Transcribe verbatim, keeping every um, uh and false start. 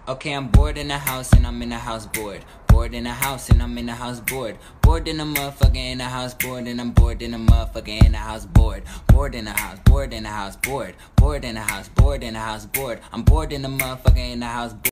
Okay, I'm bored in the house and I'm in the house bored. Bored in the house and I'm in the house bored. Bored in the motherfucker in the house bored and I'm bored in the motherfucker in the house bored. Bored in the house, bored in the house bored. Bored in the house, bored in the house bored. I'm bored in the motherfucker in the house bored.